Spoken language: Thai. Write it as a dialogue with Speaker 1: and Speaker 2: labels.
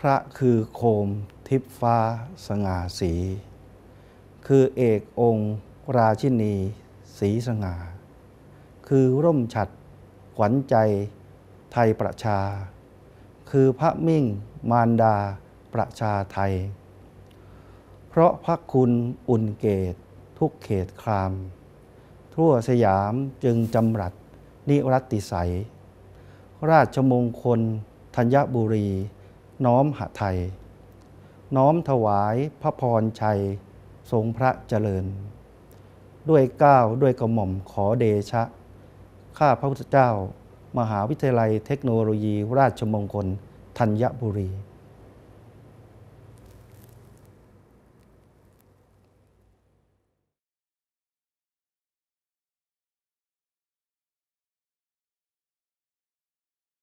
Speaker 1: ระคือโคมทิพฟ้าสง่าสีคือเอกองค์ราชินีสีสง่าคือร่มฉัตรขวัญใจไทยประชาคือพระมิ่งมารดาประชาไทยเพราะพระคุณอุ่นเกตทุกเขตครามทั่วสยามจึงจำรัดนิรัตติใสราชมงคลธัญบุรีน้อมหไทยน้อมถวายพระพรชัยทรงพระเจริญด้วยเกล้าด้วยกระหม่อมขอเดชะข้าพระพุทธเจ้ามหาวิทยาลัยเทคโนโลยีราชมงคลธัญบุรี